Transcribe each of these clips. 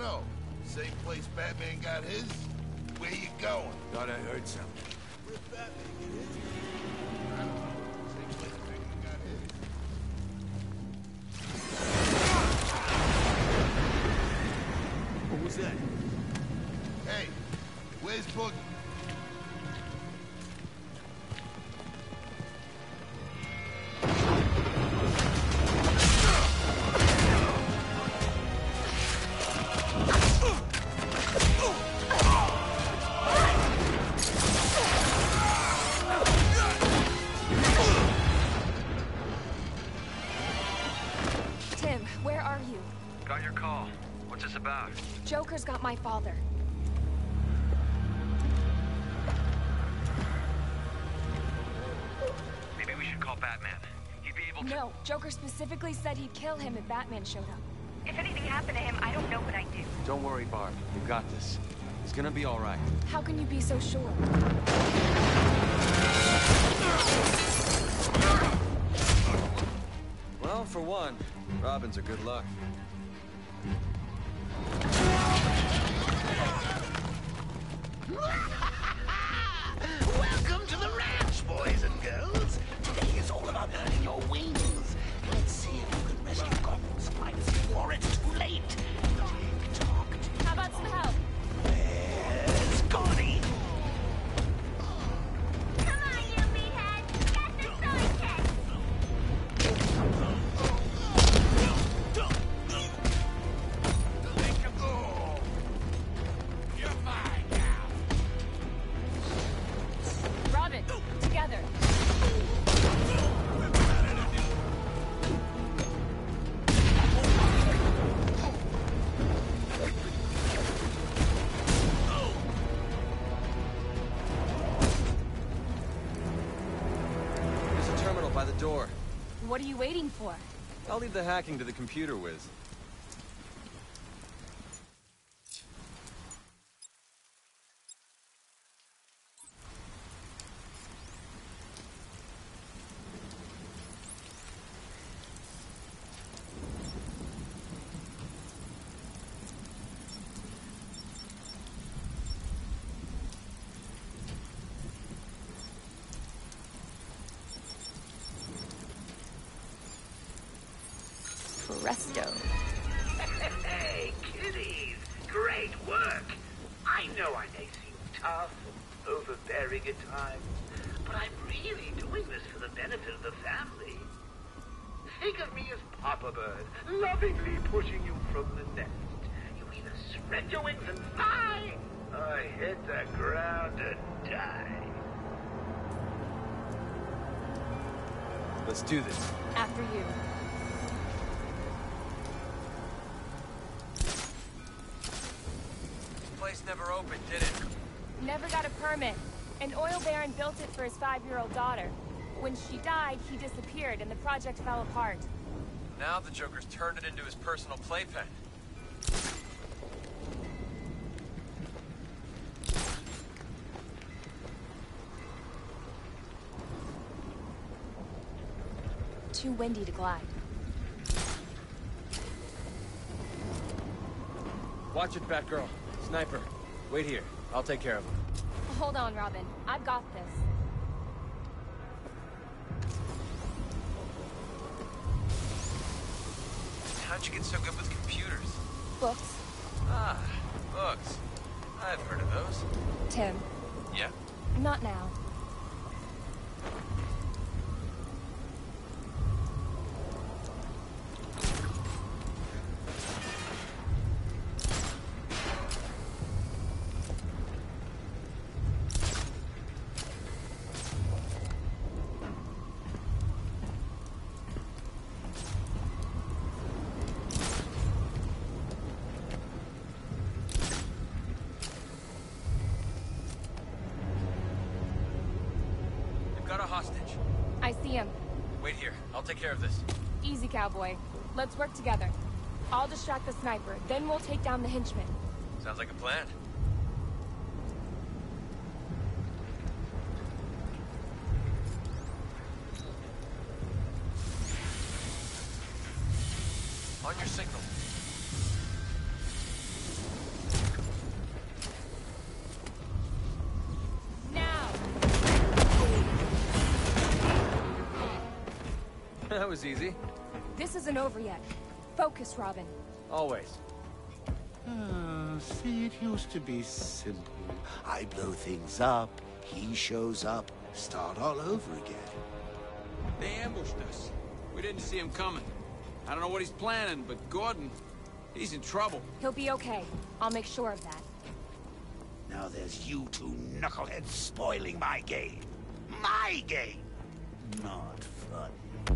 know. Same place Batman got his? Where you going? Thought I heard something. Where's Batman get his? I don't know. Same place Batman got his. What was that? Hey, where's Boogie? Joker's got my father. Maybe we should call Batman. He'd be able to— No, Joker specifically said he'd kill him if Batman showed up. If anything happened to him, I don't know what I'd do. Don't worry, Barb. You got this. He's gonna be all right. How can you be so sure? Well, for one, Robin's a good luck. Welcome to the ranch, boys and girls. Today is all about earning your wings. Let's see if you can rescue Gotham Spiders before it's too late. Tick-tock. How about some help? Where's Scotty? Come on, you meathead! Get the sidekick! You're mine now. Robin, together. There's a terminal by the door. What are you waiting for? I'll leave the hacking to the computer whiz. Presto. Hey, kiddies! Great work! I know I may seem tough and overbearing at times, but I'm really doing this for the benefit of the family. Think of me as Papa Bird, lovingly pushing you from the nest. You either spread your wings and fly, or hit the ground and die. Let's do this. After you. This place never opened, did it? Never got a permit. An oil baron built it for his 5-year-old daughter. When she died, he disappeared and the project fell apart. Now the Joker's turned it into his personal playpen. Too windy to glide. Watch it, Batgirl. Sniper, wait here. I'll take care of him. Hold on, Robin. I've got this. How'd you get so good with computers? Books. Ah, books. I've heard of those. Tim. Yeah? Not now. Got a hostage. I see him. Wait here. I'll take care of this. Easy, cowboy. Let's work together. I'll distract the sniper, then we'll take down the henchman. Sounds like a plan. On your signal. That was easy. This isn't over yet. Focus, Robin. Always. See, it used to be simple. I blow things up, he shows up, start all over again. They ambushed us. We didn't see him coming. I don't know what he's planning, but Gordon, he's in trouble. He'll be okay. I'll make sure of that. Now there's you two knuckleheads spoiling my game. My game! Not fun.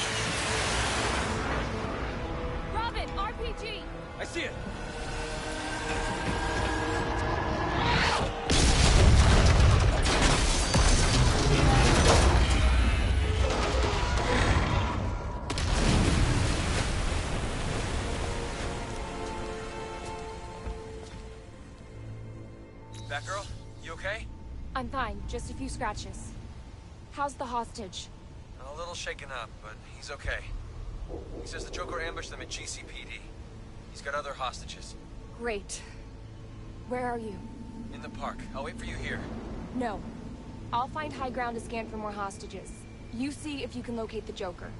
Robin, RPG! I see it! Batgirl, you okay? I'm fine, just a few scratches. How's the hostage? A little shaken up, but he's okay. He says the Joker ambushed them at GCPD. He's got other hostages. Great. Where are you? In the park. I'll wait for you here. No. I'll find high ground to scan for more hostages. You see if you can locate the Joker.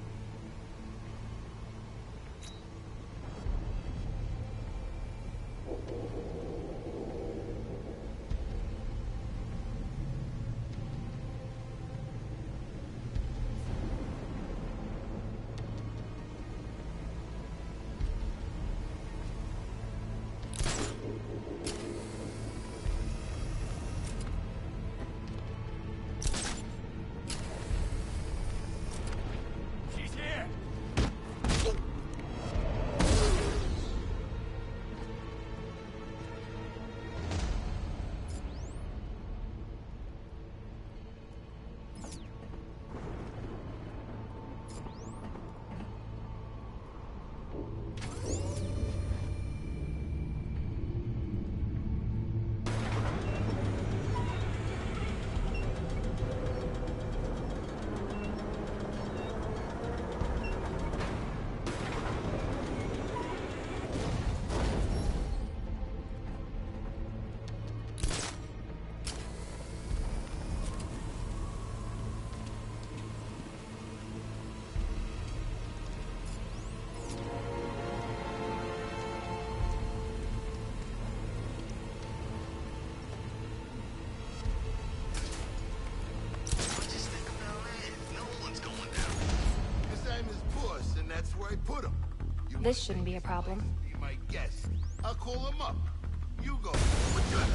This shouldn't be a problem. Be my guest. I'll call him up. You go. What you...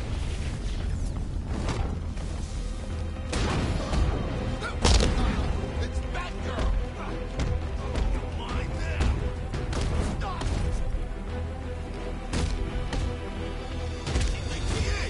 It's Batgirl! You mind now? Stop! She thinks she is.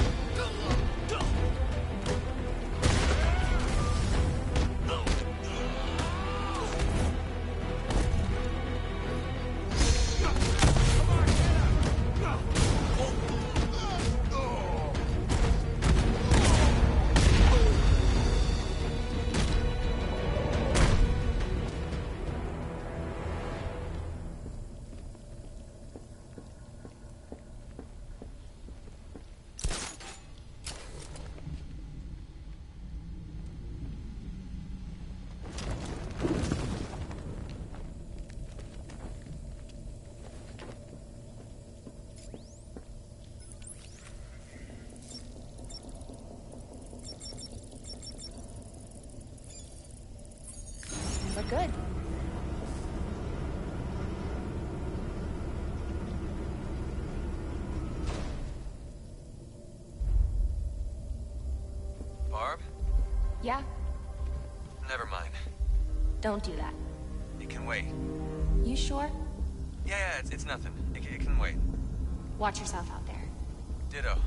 We're good. Barb? Yeah? Never mind. Don't do that. It can wait. You sure? Yeah, it's nothing. It can wait. Watch yourself out there. Ditto.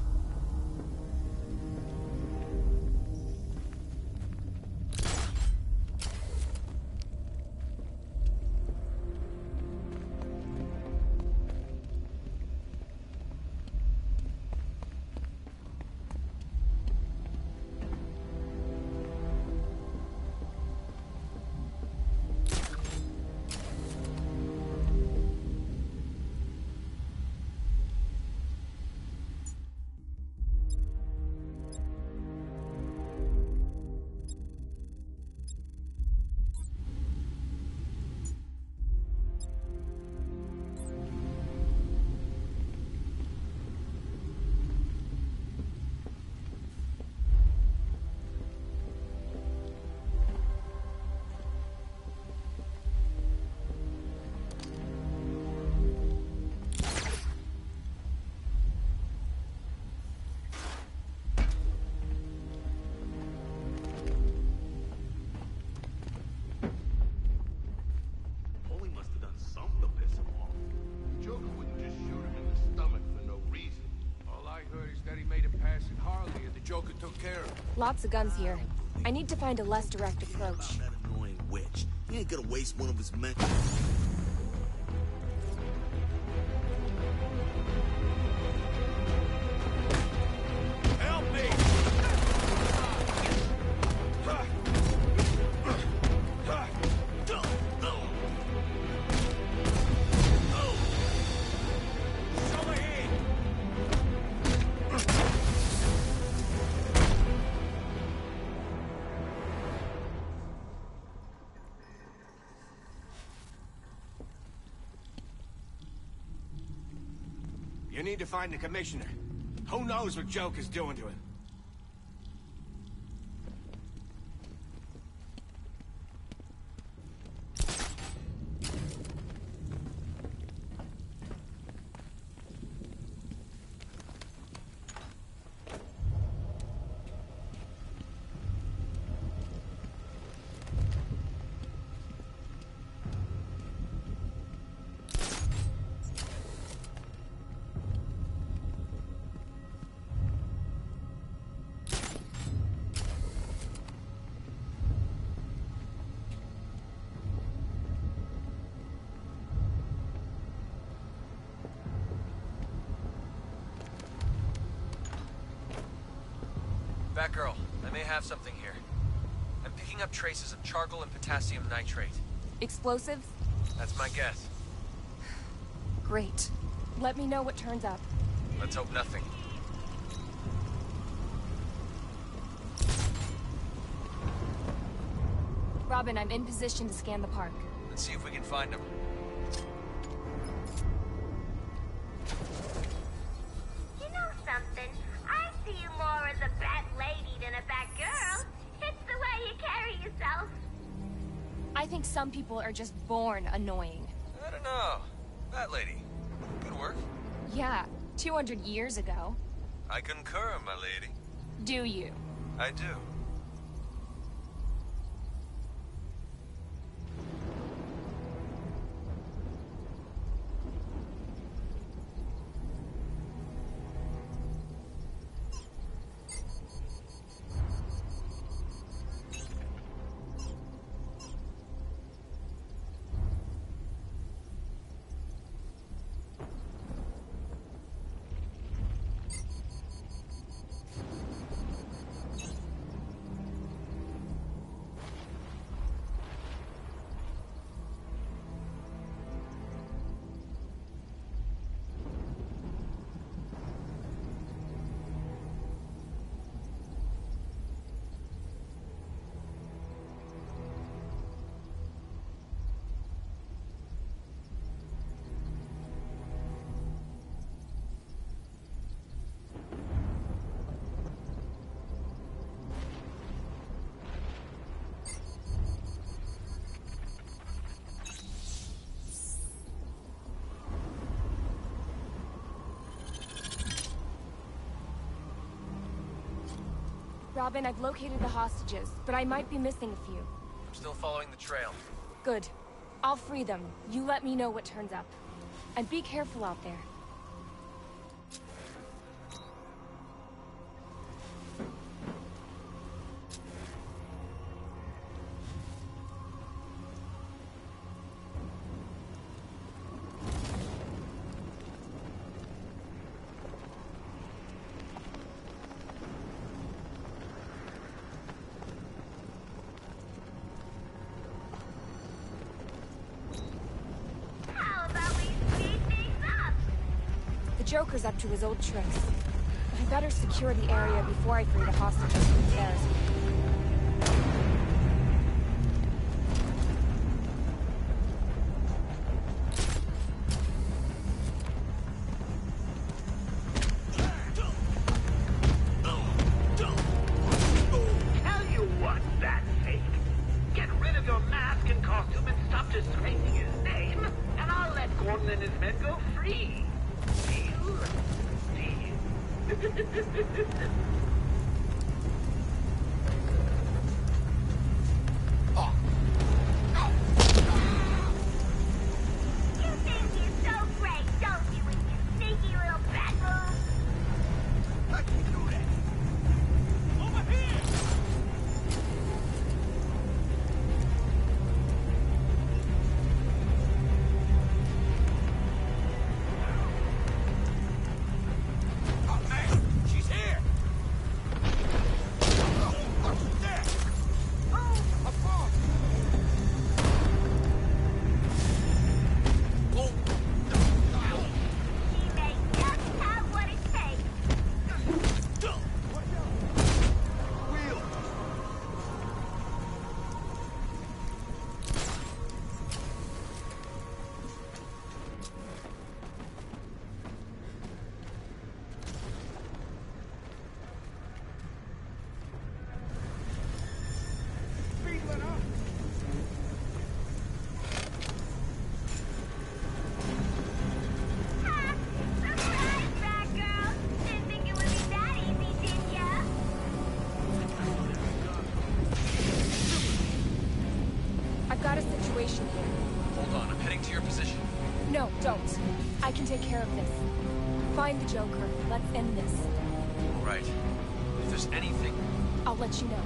Lots of guns here. I need to find a less direct approach. That annoying witch. He ain't gonna waste one of his men. Help me! Show me hand! You need to find the commissioner. Who knows what Joker's doing to him? Batgirl, I may have something here. I'm picking up traces of charcoal and potassium nitrate. Explosives? That's my guess. Great. Let me know what turns up. Let's hope nothing. Robin, I'm in position to scan the park. Let's see if we can find him. You know something? I see you more as a bat lady than a bat girl. It's the way you carry yourself. I think some people are just born annoying. I don't know. That lady. Good work. Yeah, 200 years ago. I concur, my lady. Do you? I do. Robin, I've located the hostages, but I might be missing a few. I'm still following the trail. Good. I'll free them. You let me know what turns up. And be careful out there. How about we speed things up? The Joker's up to his old tricks. I better secure the area before I free the hostages from theirs. Tell you what, Batsake. Get rid of your mask and costume and stop disgracing his name, and I'll let Gordon and his men go free. Deal? Deal. You think you're so great, don't you, with your sneaky little bat moves? I can do that. Over here! got a situation here. Hold on, I'm heading to your position. No, don't. I can take care of this. Find the Joker. Let's end this. All right. If there's anything... I'll let you know.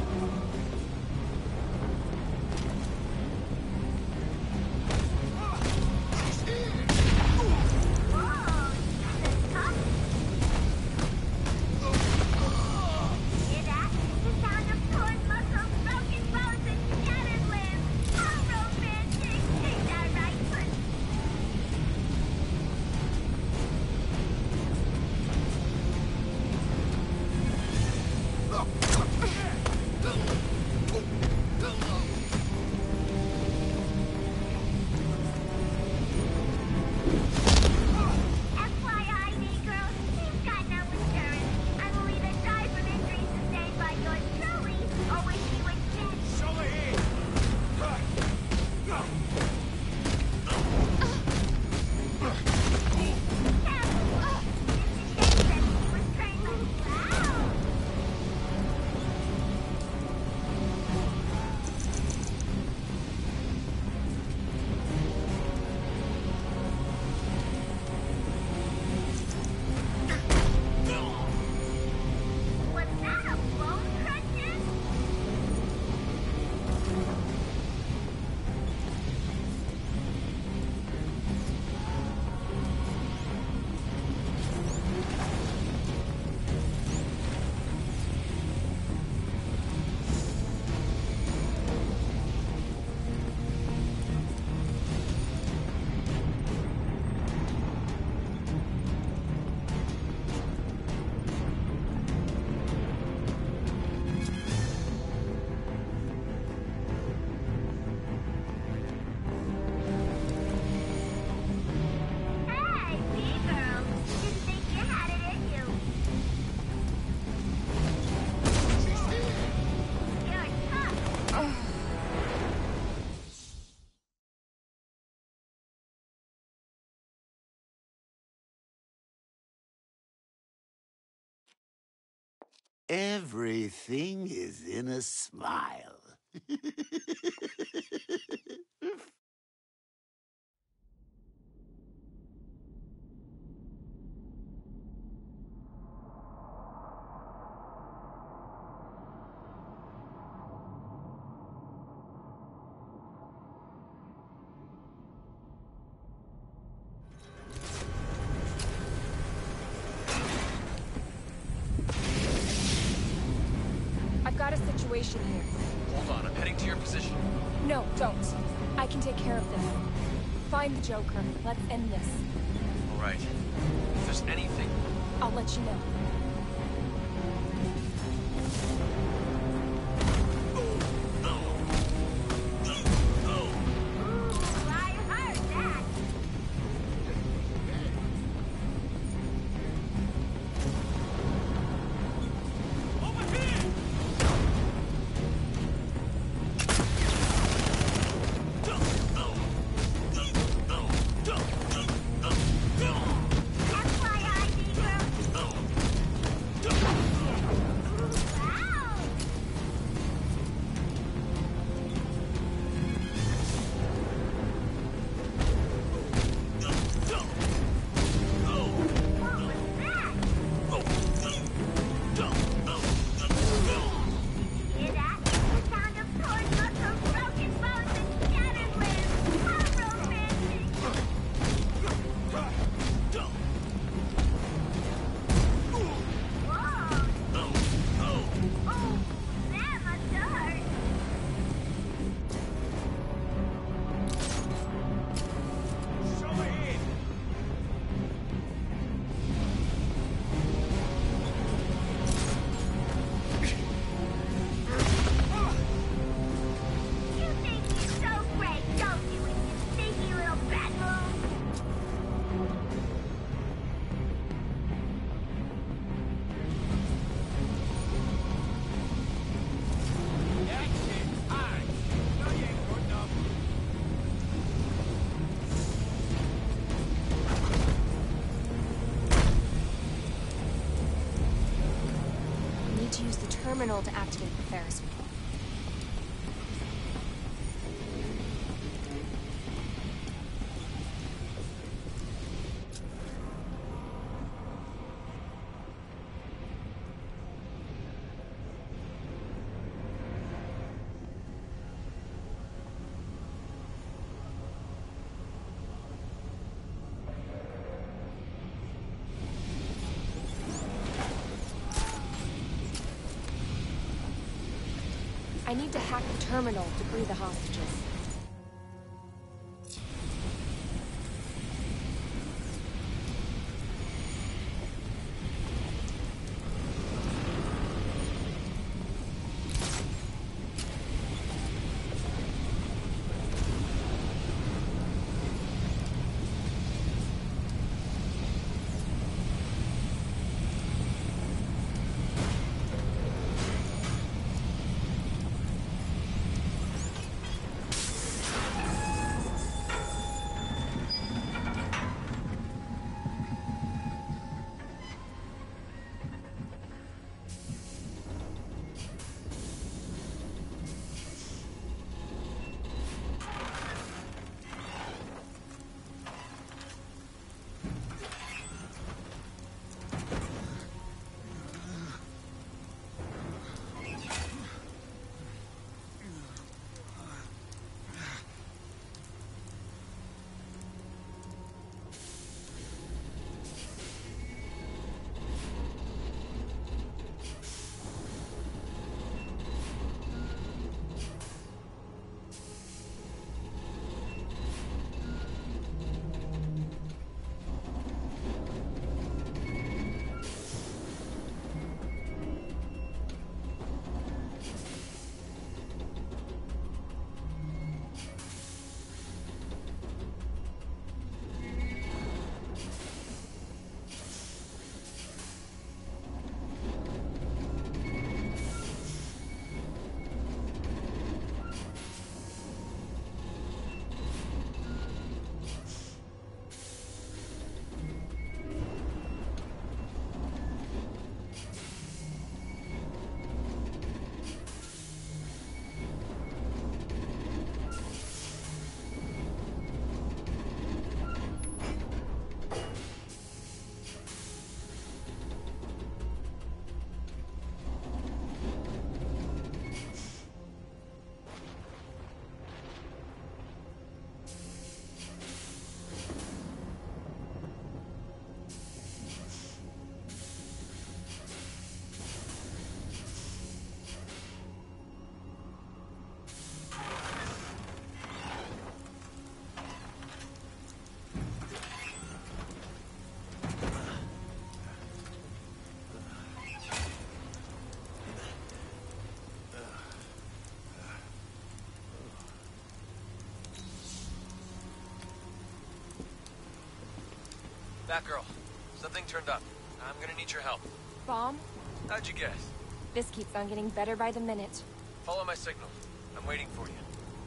Everything is in a smile. I've got a situation here. Hold on, I'm heading to your position. No, don't. I can take care of this. Find the Joker. Let's end this. All right. If there's anything... I'll let you know. To use the terminal to activate the Ferris wheel. I need to hack the terminal to free the hostages. Batgirl, something turned up. I'm gonna need your help. Bomb? How'd you guess? This keeps on getting better by the minute. Follow my signal. I'm waiting for you.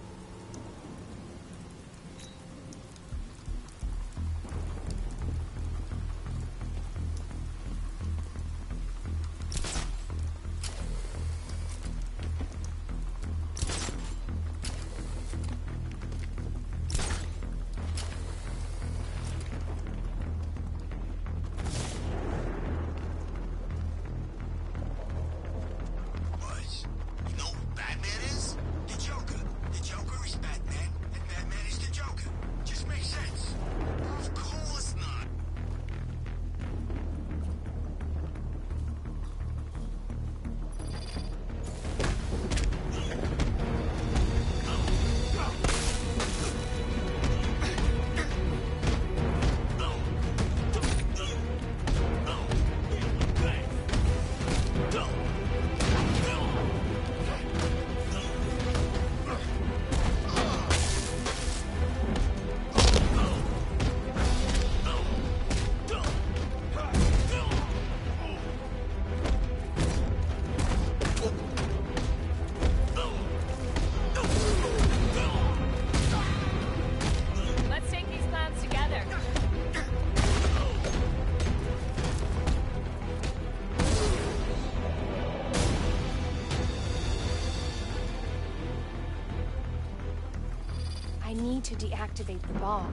To deactivate the bomb.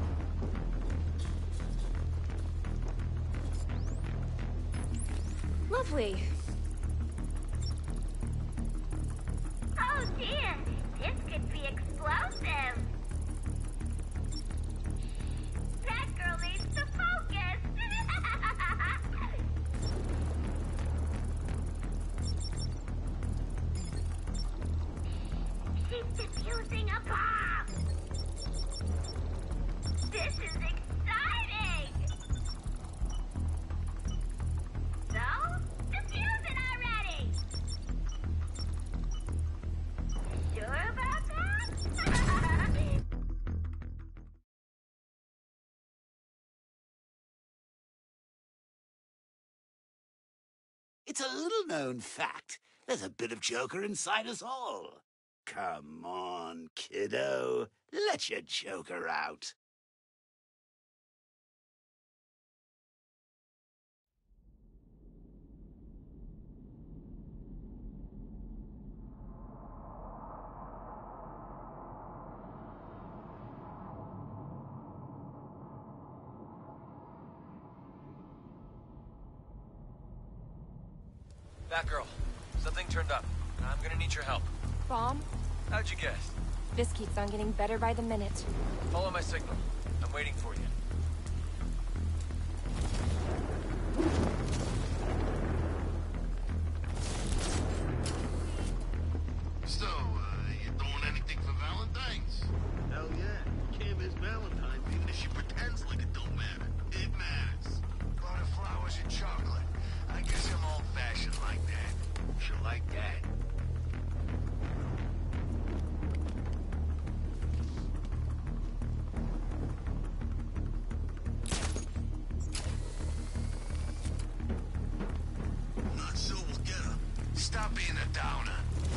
Lovely. Oh dear, this could be explosive. That girl needs to focus. He's defusing a bomb! This is exciting! So, defuse it already! Sure about that? It's a little-known fact. There's a bit of Joker inside us all. Come on, kiddo. Let your Joker out. Batgirl, something turned up. I'm gonna need your help. Bomb? How'd you guess? This keeps on getting better by the minute. Follow my signal. I'm waiting for you. So, you doing anything for Valentine's? Hell yeah. Kim is Valentine's, even if she pretends like it don't matter. It matters. Lot of flowers and chocolate. I guess I'm old-fashioned like that. She'll like that. Not so we'll get her. Stop being a downer.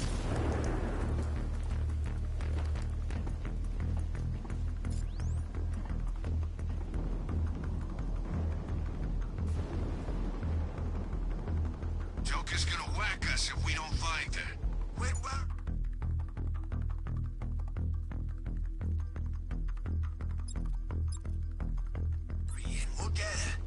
Joker's gonna whack us if we don't find her. Wait, what? Brienne, we'll get her.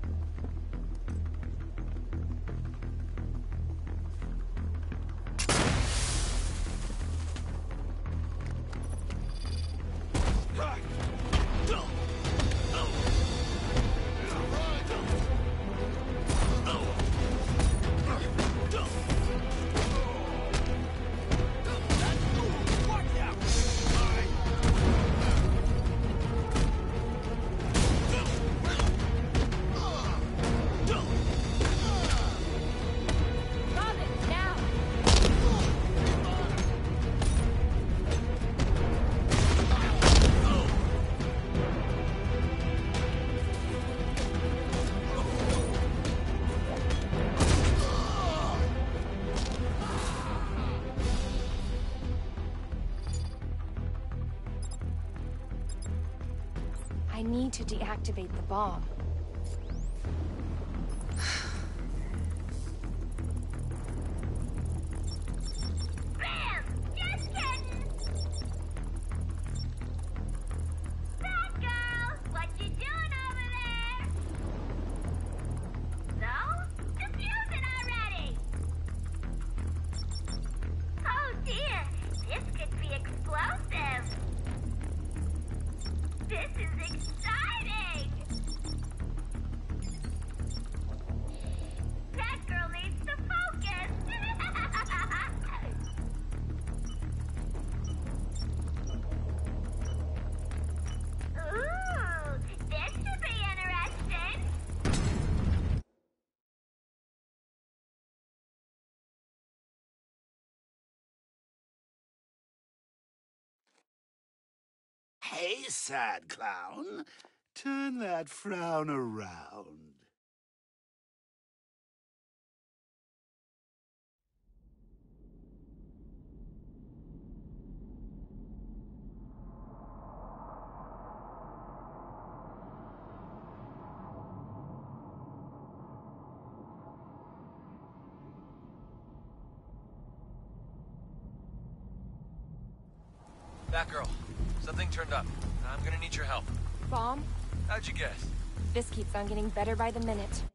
Robin, now! I need to deactivate the bomb. Bam! Just kidding! Batgirl, what you doing over there? So, defuse it already! Oh dear, this could be explosive! This is exciting! Batgirl needs to focus! Ooh, this should be interesting! Hey, sad clown. Turn that frown around. Batgirl, something turned up. I'm gonna need your help. Bomb? How'd you guess? This keeps on getting better by the minute.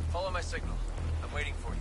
Follow my signal. I'm waiting for you.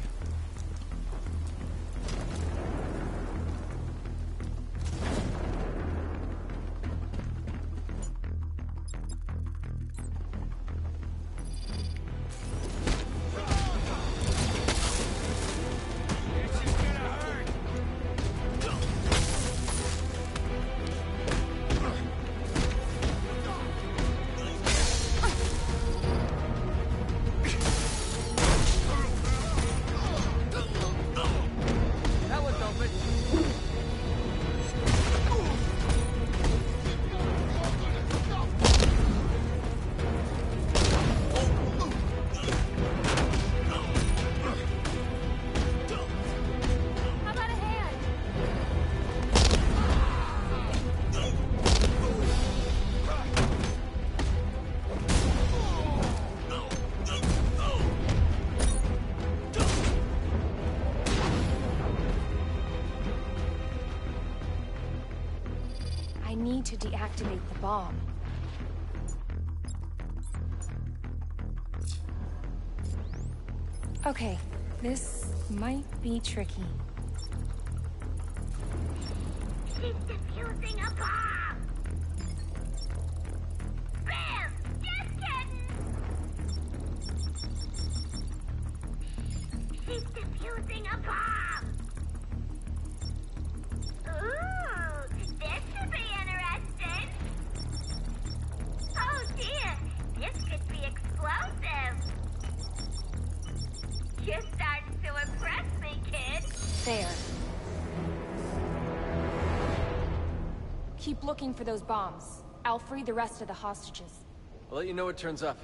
I need to deactivate the bomb. Okay, this might be tricky. She's defusing a bomb! Bam! Just kidding! She's defusing a bomb! Ooh, this should be interesting! Oh dear, this could be explosive! You're starting to impress me, kid! There. Keep looking for those bombs. I'll free the rest of the hostages. I'll let you know what turns up.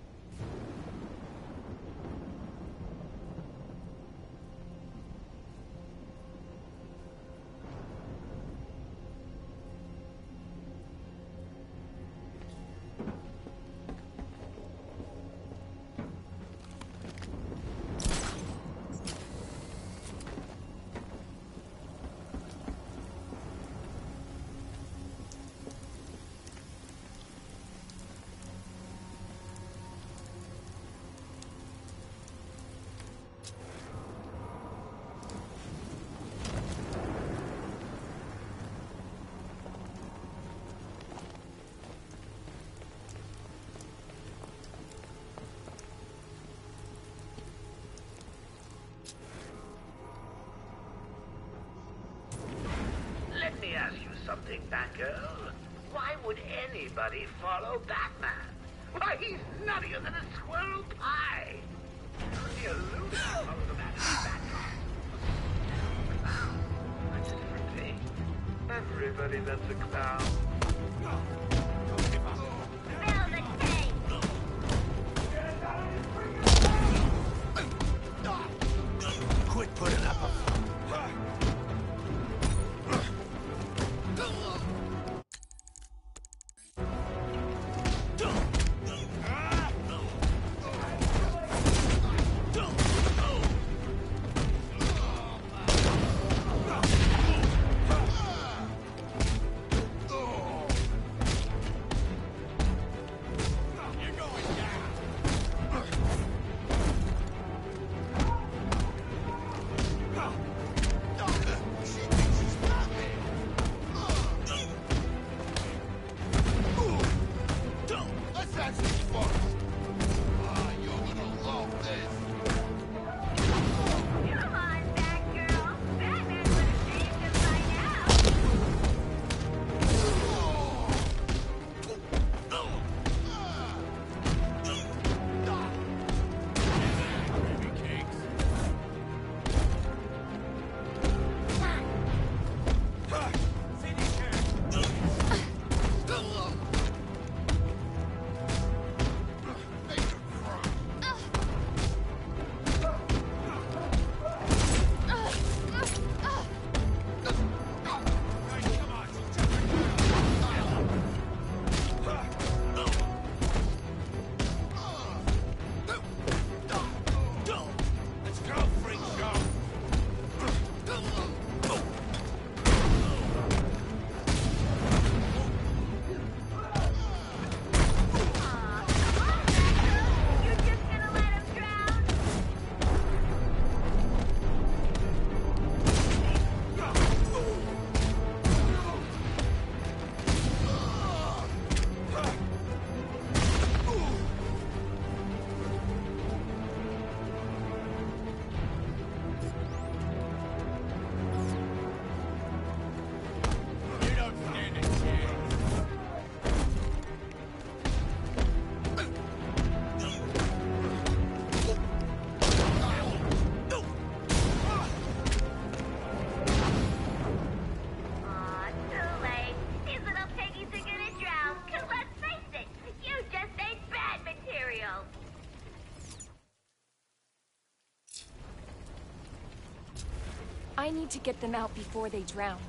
Let me ask you something, Batgirl. Why would anybody follow Batman? Why, he's nuttier than a squirrel pie. The illusion follow the man in Batman. Clown. That's a different thing. Everybody loves a clown. Spill the tape! Quit putting up a... I need to get them out before they drown.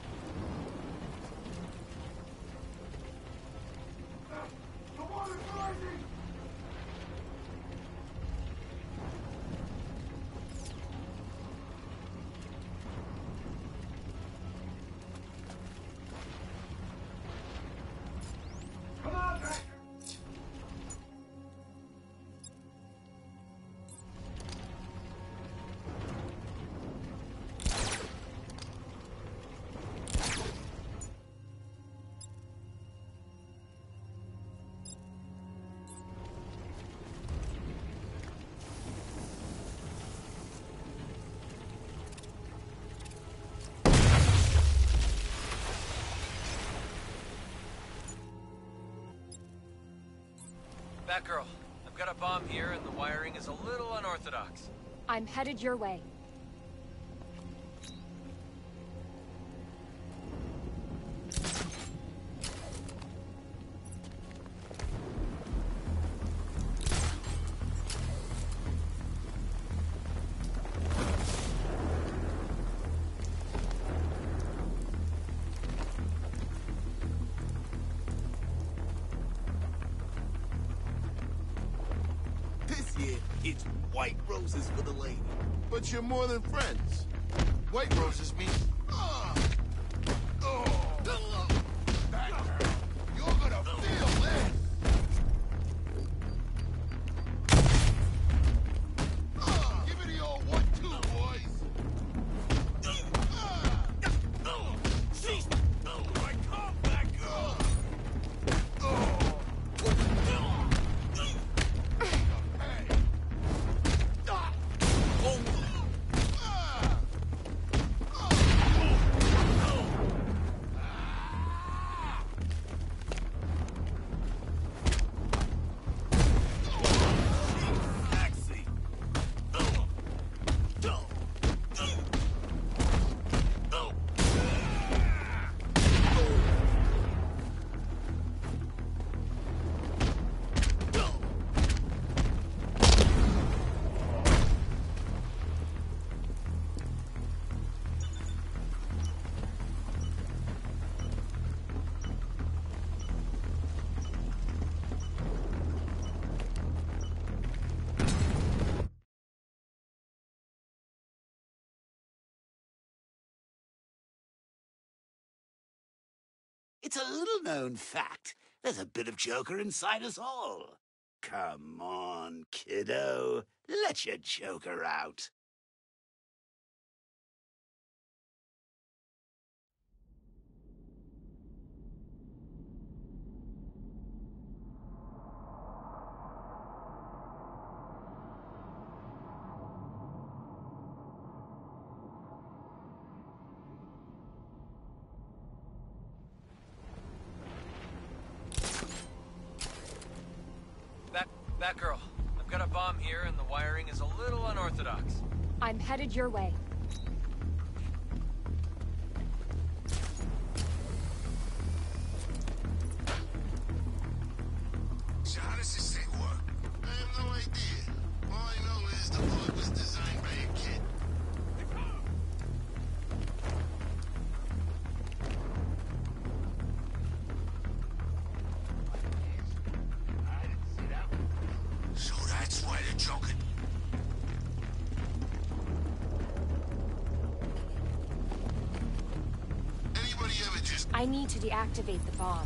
Batgirl, I've got a bomb here and the wiring is a little unorthodox. I'm headed your way. It's white roses for the lady. But you're more than friends. White roses mean... You're gonna feel this! Give me the old 1-2, boys! I come back up! It's a little-known fact. There's a bit of Joker inside us all. Come on, kiddo. Let your Joker out. Batgirl, I've got a bomb here and the wiring is a little unorthodox. I'm headed your way. So how does this thing work? I have no idea. All I know is the boat was designed by a kid. So that's why they're joking. Anybody ever just... I need to deactivate the bomb.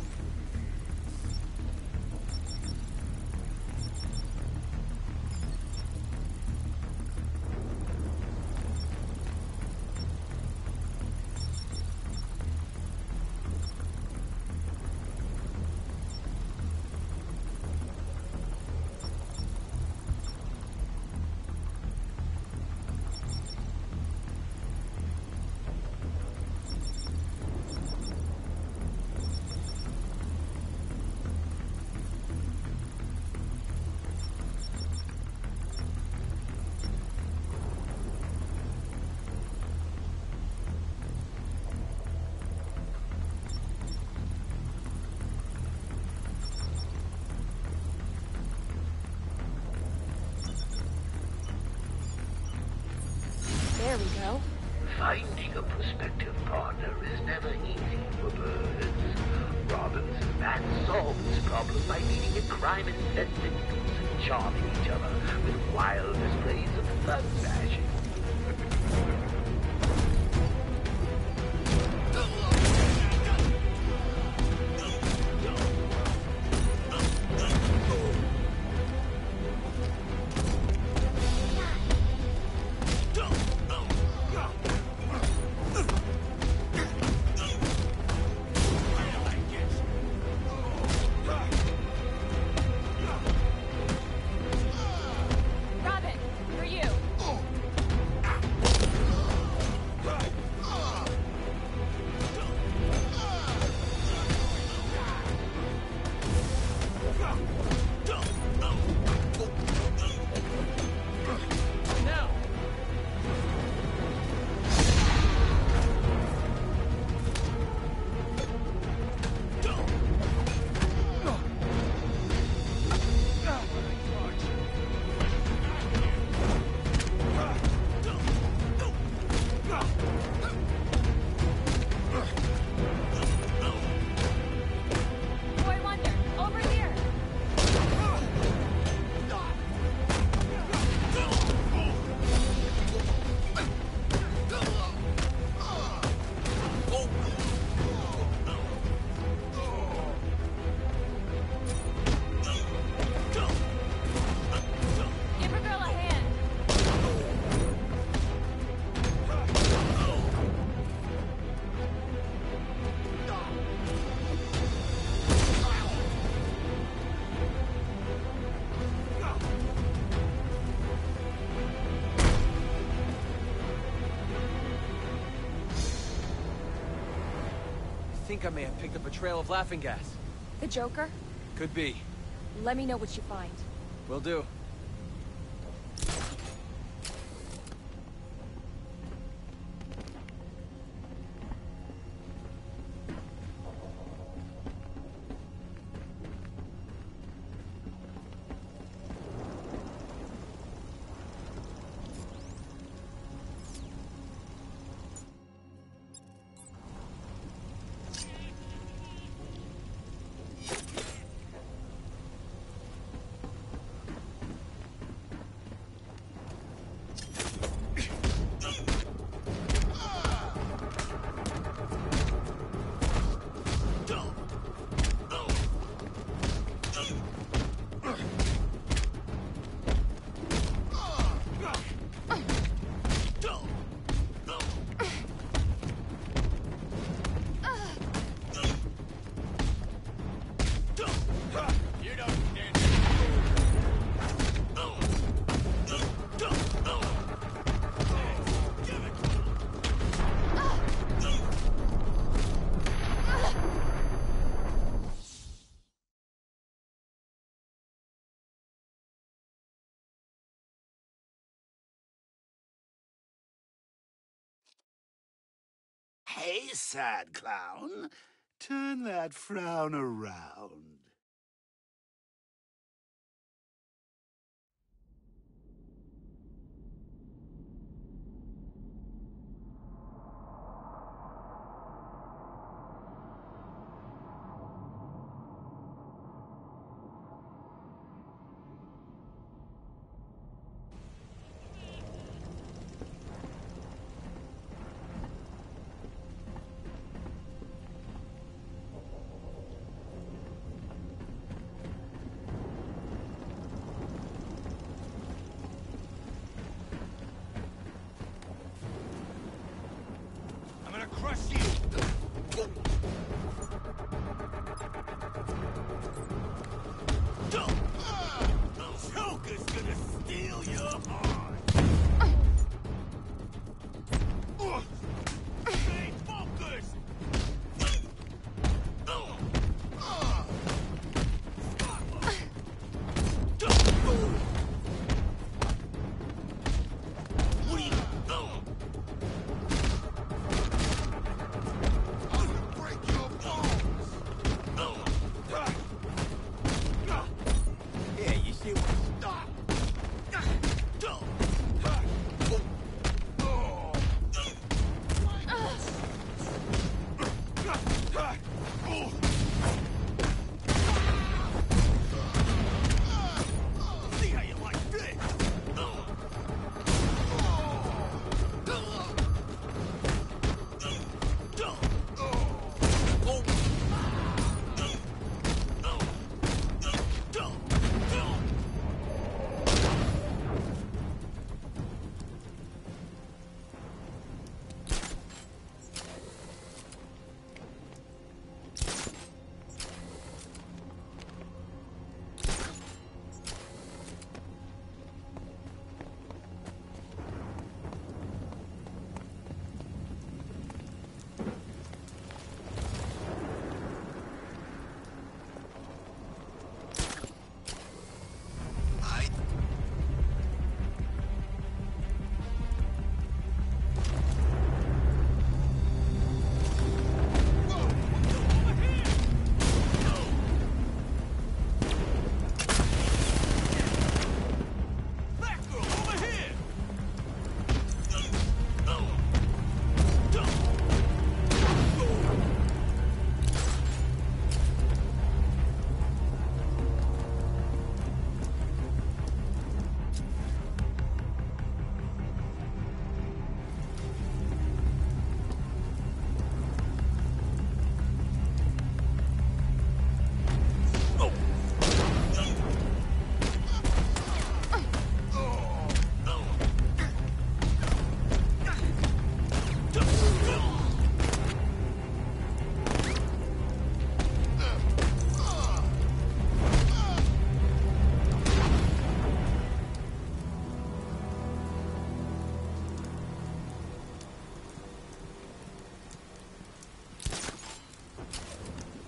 There we go. Finding a prospective partner is never easy for birds. Robinson Man solved this problem by meeting a crime-infested beast and charming each other with wild displays of fun fashion. Robin, for you. Now! Boy Wonder, over here. Give a girl a hand. I think I may have picked up a trail of laughing gas. The Joker? Could be. Let me know what you find. Will do. Hey, sad clown. Turn that frown around.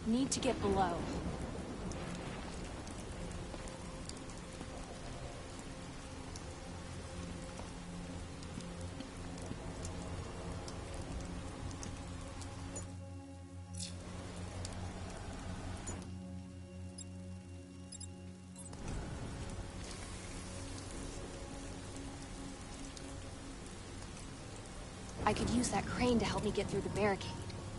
Need to get below. I could use that crane to help me get through the barricade.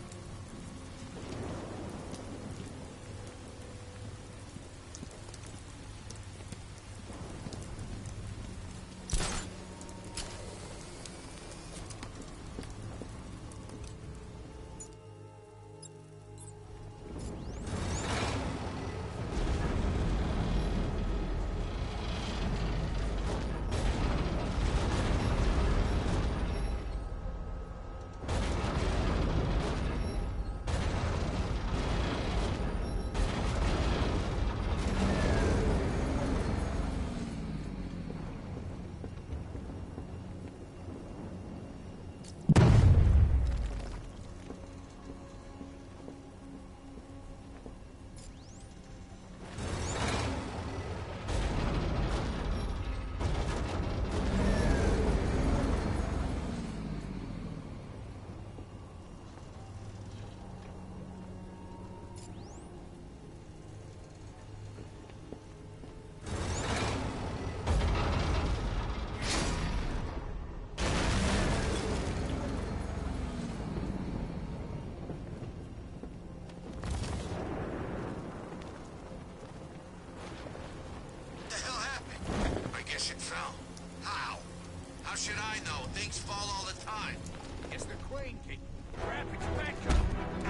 should I know? Things fall all the time. Guess the crane kick. Graphics back up.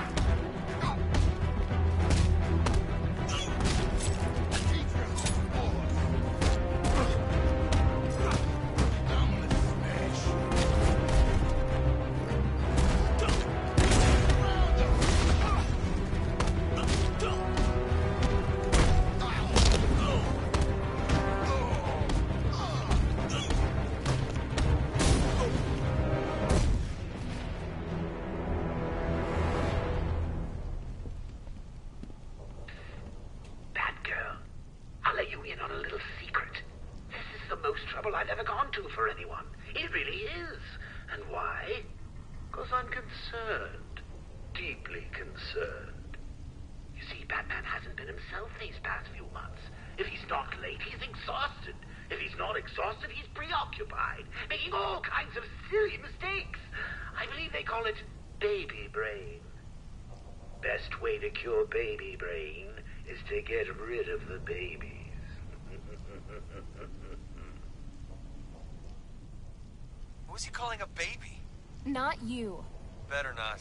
I've ever gone to for anyone. It really is. And why? Because I'm concerned. Deeply concerned. You see, Batman hasn't been himself these past few months. If he's not late, he's exhausted. If he's not exhausted, he's preoccupied, making all kinds of silly mistakes. I believe they call it baby brain. Best way to cure baby brain is to get rid of the babies. Who's he calling a baby? Not you. Better not.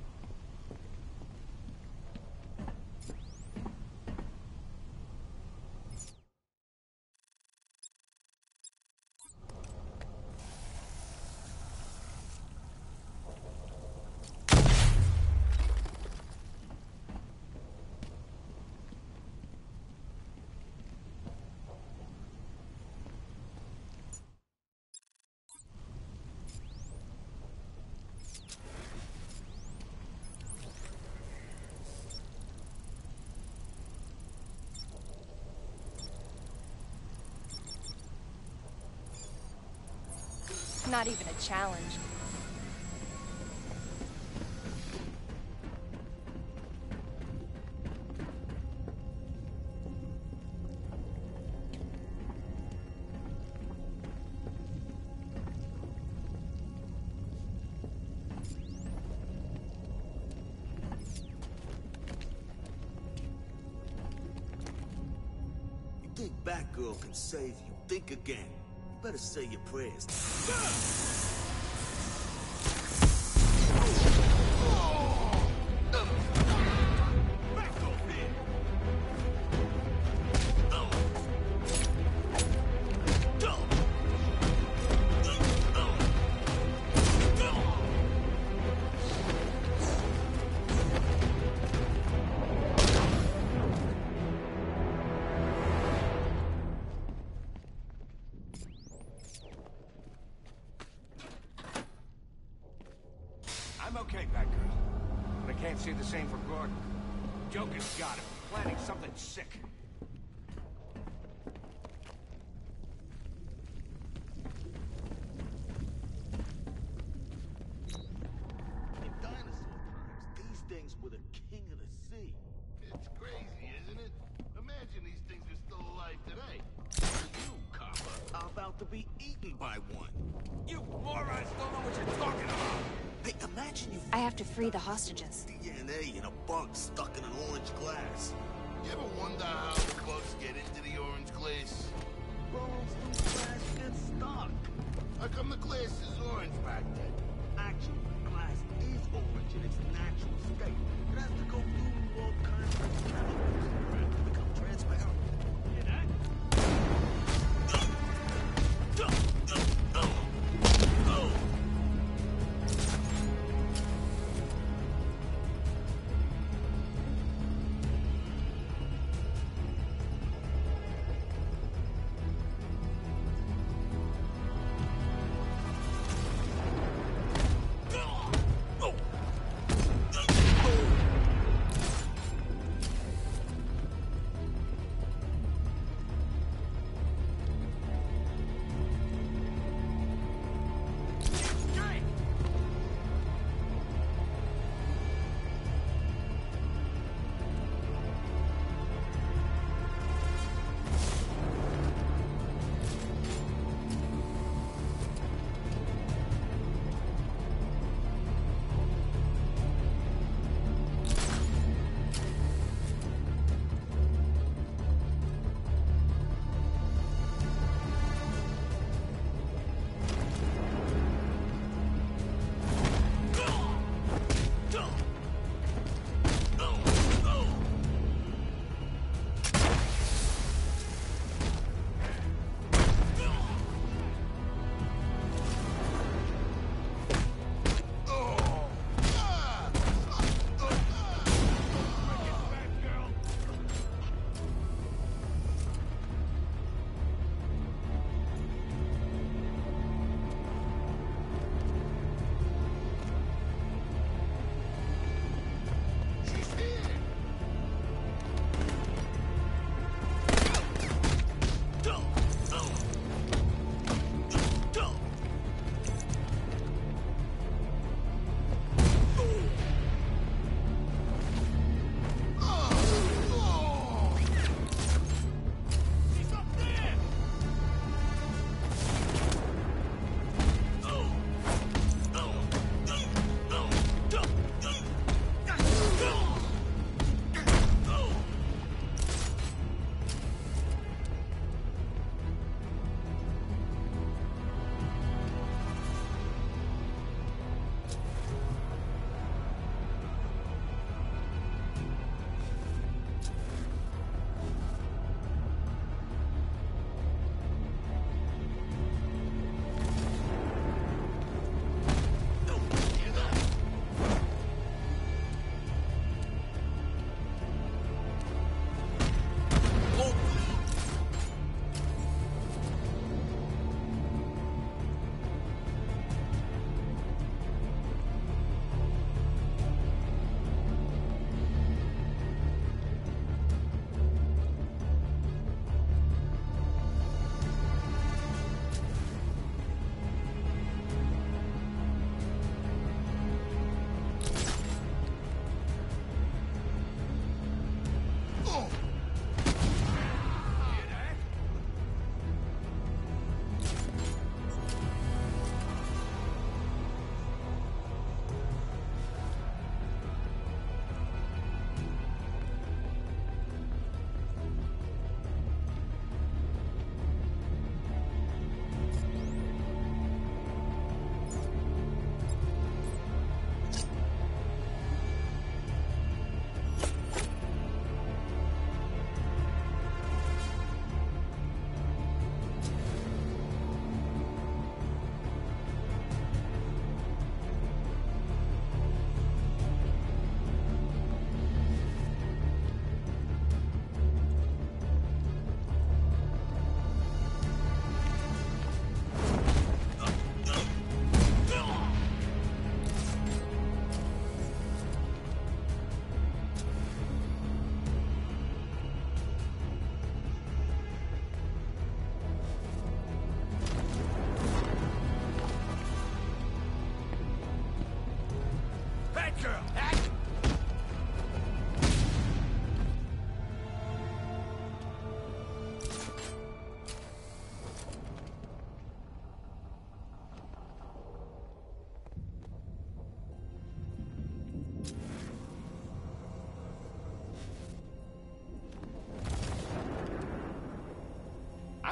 Not even a challenge. You think Batgirl can save you? Think again. You better say your prayers. I'm okay, Batgirl. But I can't say the same for Gordon. Joker's got him, planning something sick. In dinosaur times, these things were the king of the sea. It's crazy, isn't it? Imagine these things are still alive today. You, copper, Are about to be eaten by one. You morons don't know what you're talking about! Hey, imagine you I have to free the hostages. DNA in a bug stuck in an orange glass. You ever wonder how the bugs get into the orange glass? Bones through glass get stuck. How come the glass is orange back then? Actually, glass is orange in its natural state. It has to go through all kinds of chemicals for it to become transparent. Hear that?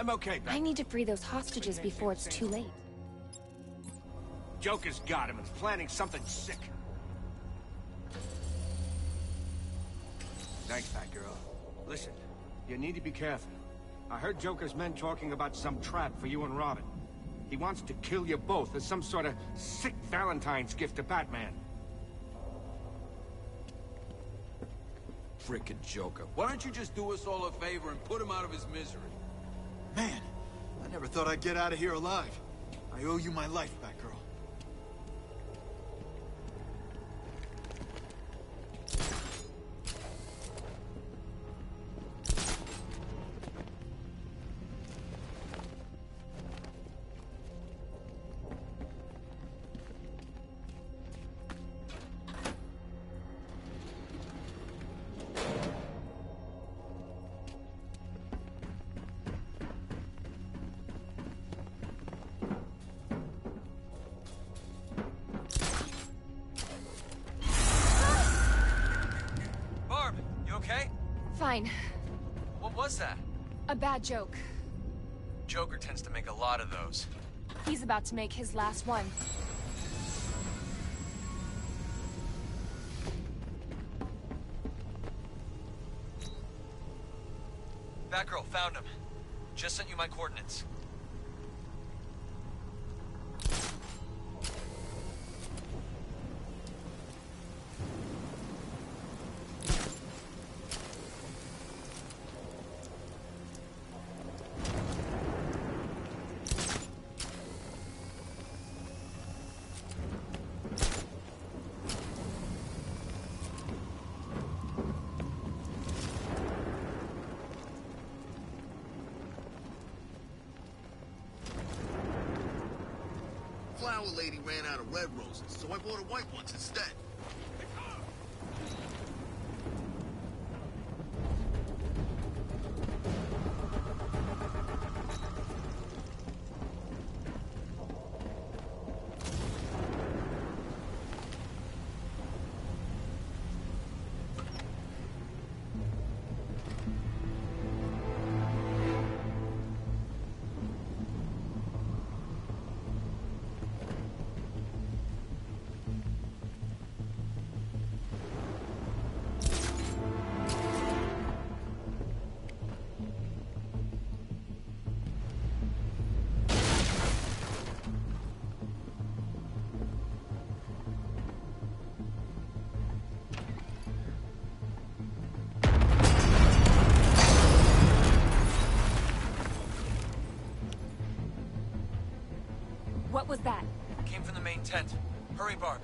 I'm okay, Batman. I need to free those hostages before it's too late. Joker's got him and planning something sick. Thanks, Batgirl. Listen, you need to be careful. I heard Joker's men talking about some trap for you and Robin. He wants to kill you both as some sort of sick Valentine's gift to Batman. Frickin' Joker. Why don't you just do us all a favor and put him out of his misery? Man, I never thought I'd get out of here alive. I owe you my life, Batgirl. Barb, you okay? Fine. What was that? A bad joke. Joker tends to make a lot of those. He's about to make his last one. Batgirl, found him. Just sent you my coordinates. Flower lady ran out of red roses, so I bought her white ones instead. What was that? Came from the main tent. Hurry, Barb.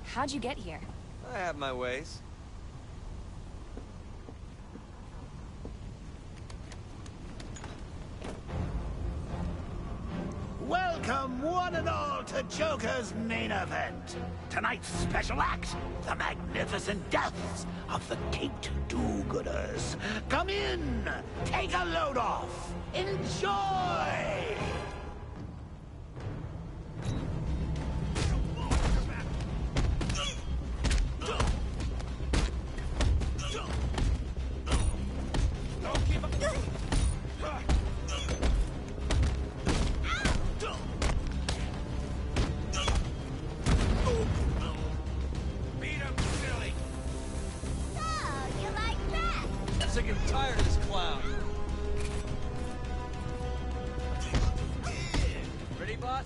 How'd you get here? I have my ways. Welcome, one and all, to Joker's main event. Tonight's special act, the magnificent deaths of the Caped Do-Gooders. Come in, take a load off, enjoy! Sick and tired of this clown. Ready, boss?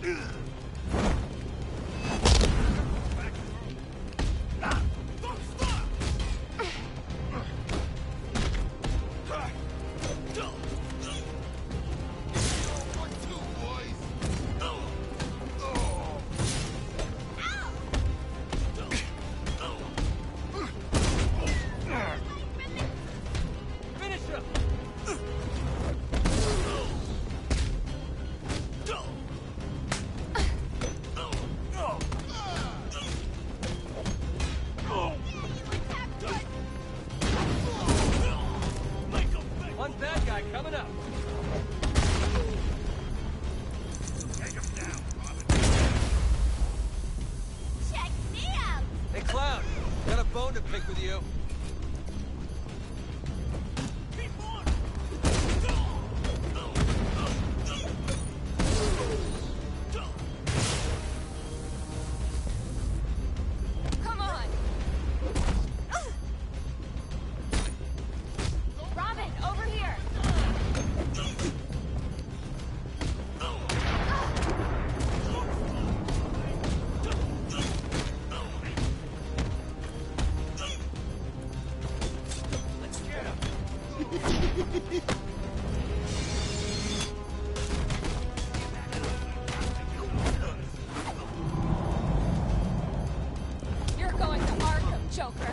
One bad guy coming up. Take him down, Robin. Check me out! Hey, clown. Got a bone to pick with you. Come on! Robin, over here! Let's get him. You're going to Arkham, Joker.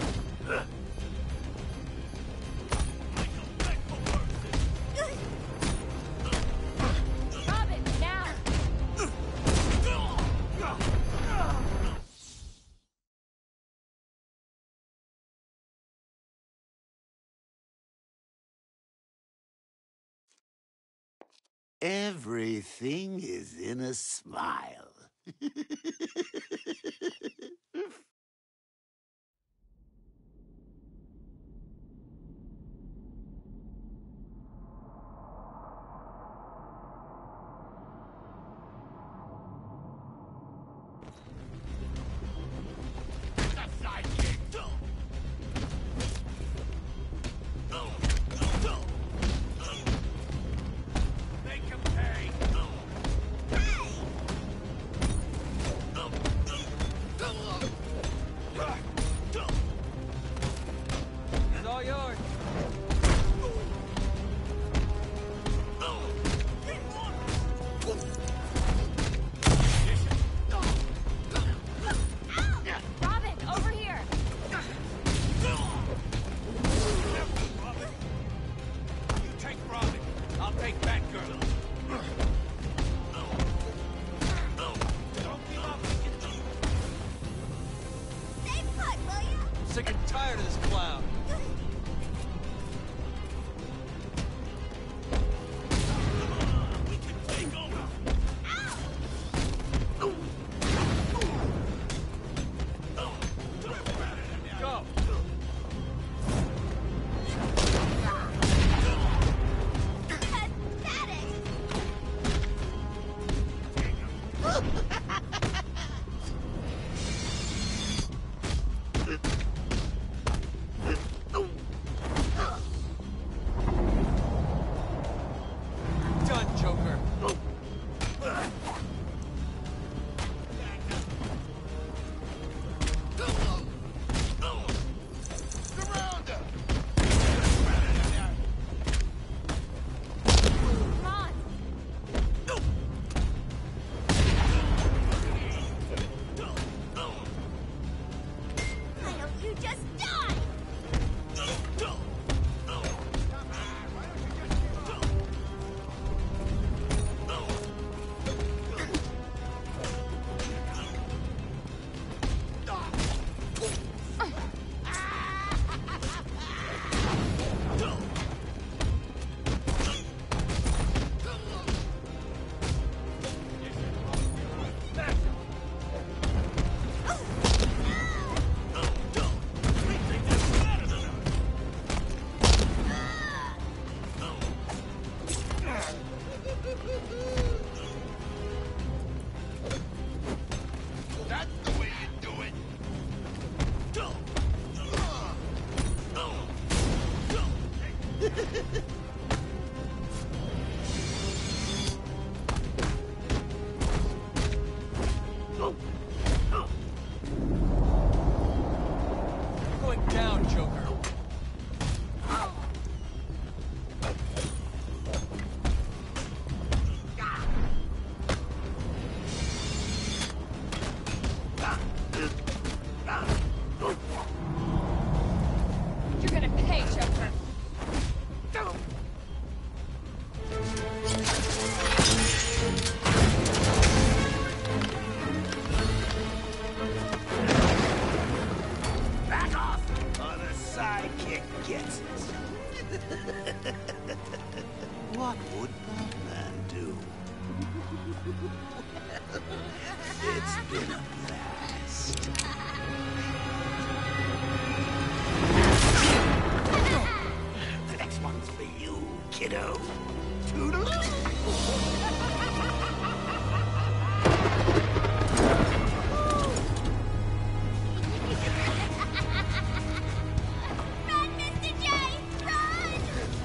Robin, now! Everything is in a smile. Make him pay. It's all yours. Robin, over here! You take Robin. I'll take Batgirl. Don't give up. Stay put, will you? Sick and tired of this clown. We can take over. Go. Pathetic! Going down, Joker. You're gonna pay, Joker. Back off, or the sidekick gets it. What would Batman do? It's been a blast. The next one's for you, kiddo. Toodaloo! Run, Mr. J! Run!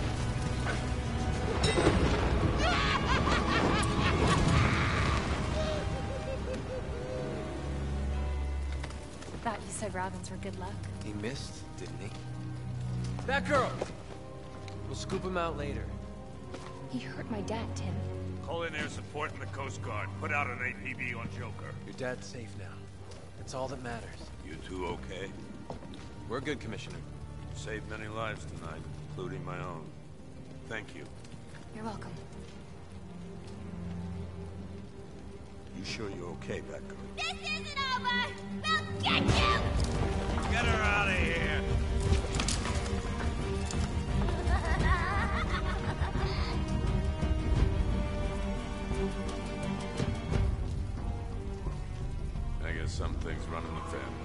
Thought you said Robins were good luck. He missed, didn't he? Batgirl! We'll scoop him out later. He hurt my dad, Tim. Call in air support and the Coast Guard. Put out an APB on Joker. Your dad's safe now. That's all that matters. You two okay? We're good, Commissioner. Saved many lives tonight, including my own. Thank you. You're welcome. You sure you're okay, Batgirl? This isn't over! We'll get you! Get her out of here! I guess some things run in the family.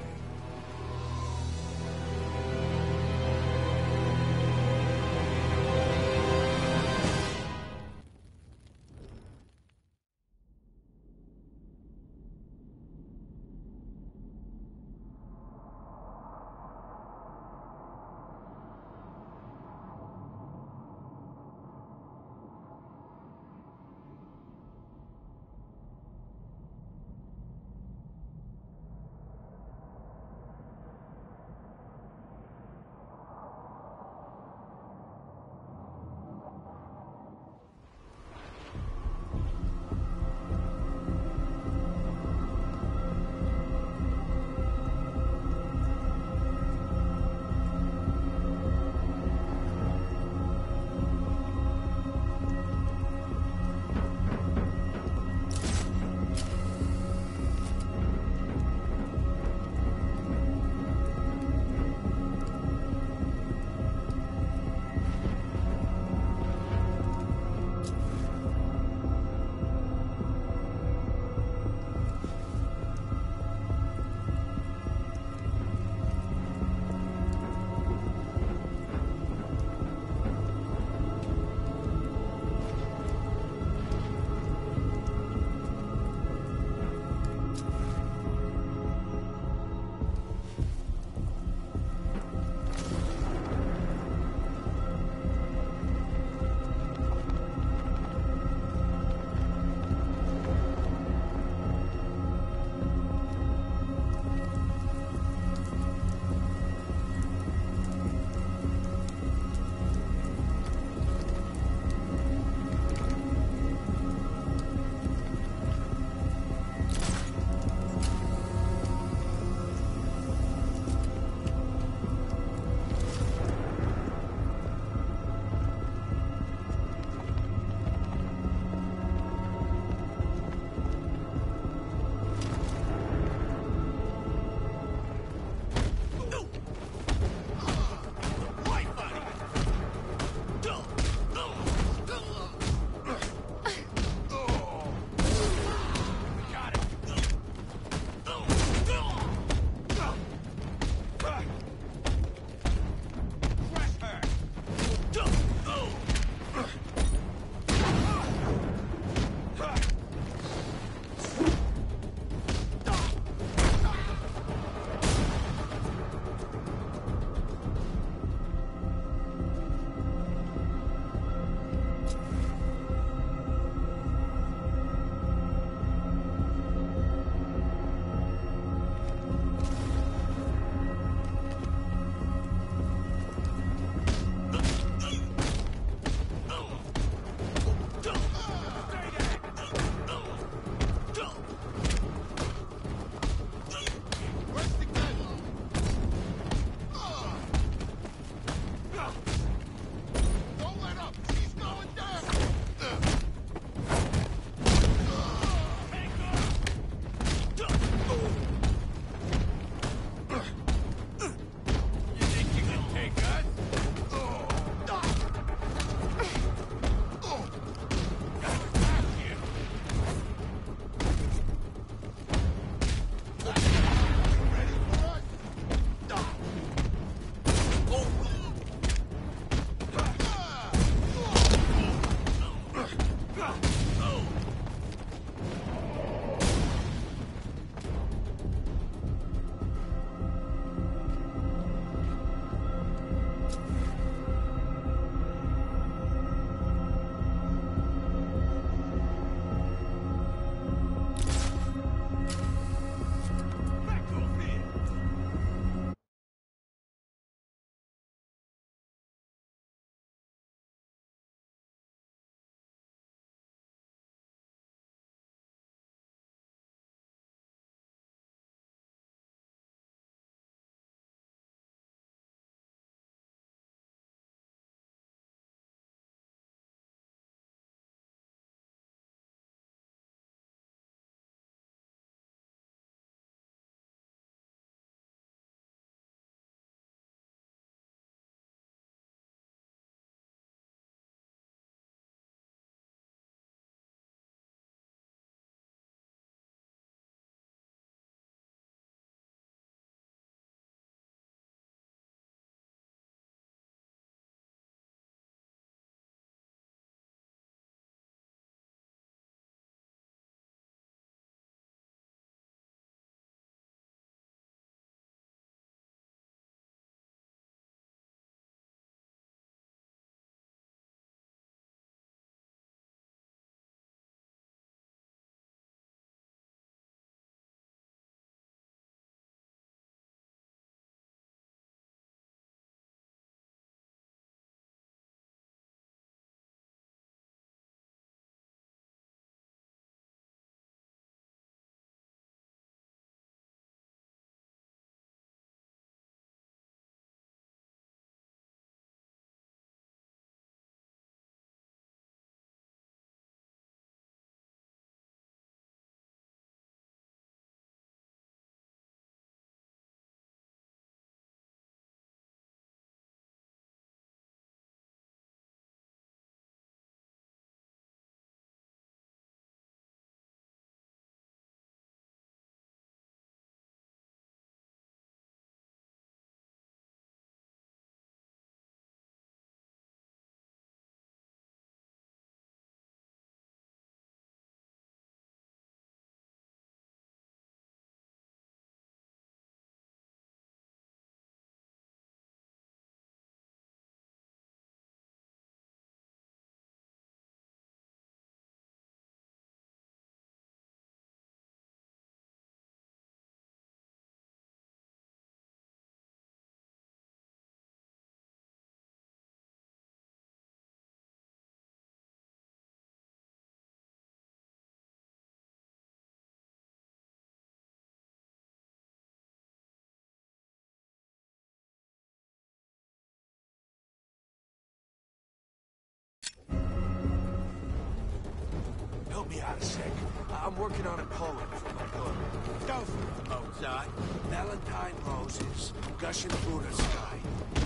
help me out a sec. I'm working on a poem for my daughter. Go for it, Mozart. Valentine roses gushing through the sky.